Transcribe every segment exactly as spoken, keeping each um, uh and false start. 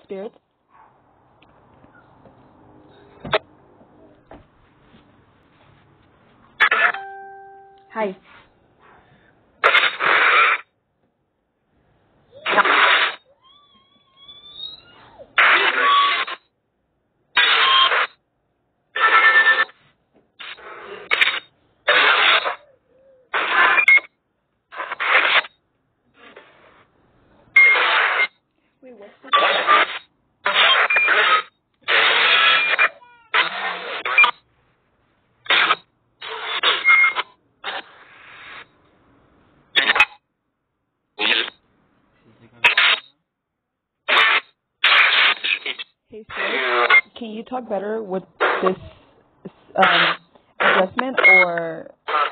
Spirit. Hi. Wait, what's this? Hey, Spirit, can you talk better with this um, adjustment, or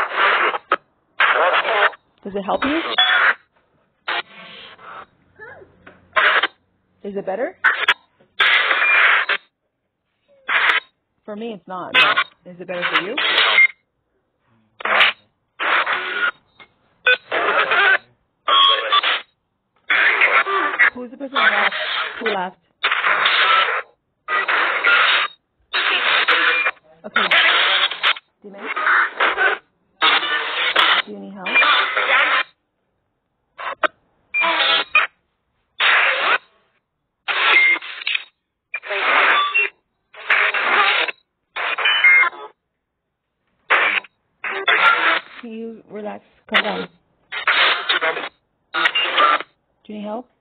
does it help you? Is it better? For me, it's not. But is it better for you? Who's the person left? Who left? Okay. Dime. Do you need help? Can you relax? Calm down. Do you need help?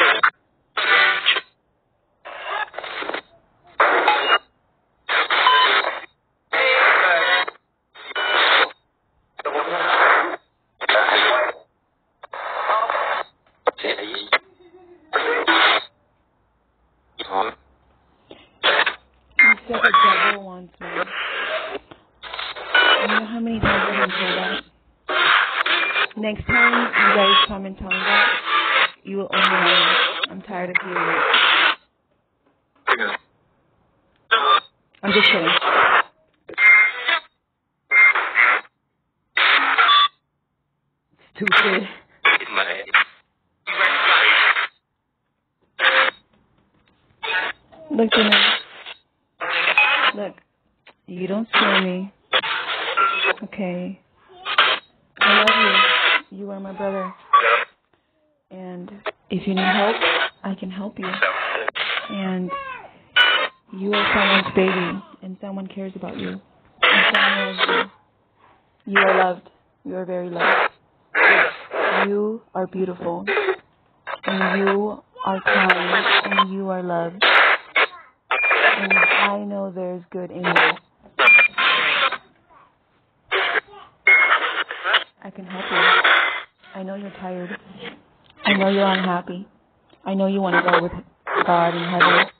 You said the devil wants me. You know how many times I've been told that? Next time you guys come and tell me that, you will only know. I'm tired of hearing it. I'm just kidding. Stupid. Look, Toni. Look, you don't scare me. Okay. I love you. You are my brother. And if you need help, I can help you. And you are someone's baby, and someone cares about you. And someone loves you. You are loved. You are very loved. You are beautiful. And you are kind. And you are loved. And I know there's good in you. I can help you. I know you're tired. I know you're unhappy. I know you want to go with God in heaven.